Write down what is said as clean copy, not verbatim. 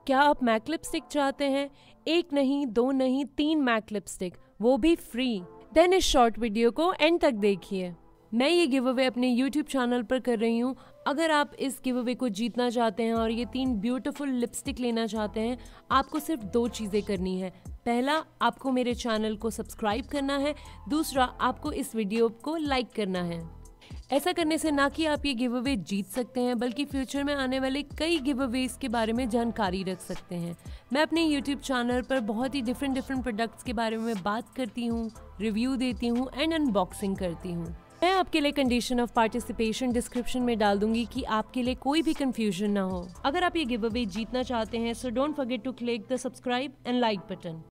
क्या आप Mac lipstick चाहते हैं? एक नहीं, दो नहीं, 3 मैक लिपस्टिक, वो भी फ्री। देन इस शॉर्ट वीडियो को एंड तक देखिए। मैं ये गिव अवे अपने YouTube चैनल पर कर रही हूँ। अगर आप इस गिव अवे को जीतना चाहते हैं और ये 3 ब्यूटीफुल लिपस्टिक लेना चाहते हैं, आपको सिर्फ 2 चीज़ें करनी है। पहला, आपको मेरे चैनल को सब्सक्राइब करना है। दूसरा, आपको इस वीडियो को लाइक करना है। ऐसा करने से ना कि आप ये गिव अवे जीत सकते हैं, बल्कि फ्यूचर में आने वाले कई गिव अवेज के बारे में जानकारी रख सकते हैं। मैं अपने YouTube चैनल पर बहुत ही डिफरेंट प्रोडक्ट्स के बारे में बात करती हूँ, रिव्यू देती हूँ एंड अनबॉक्सिंग करती हूँ। मैं आपके लिए कंडीशन ऑफ पार्टिसिपेशन डिस्क्रिप्शन में डाल दूंगी कि आपके लिए कोई भी कंफ्यूजन ना हो। अगर आप ये गिव अवे जीतना चाहते हैं, so don't forget to click the subscribe and like button.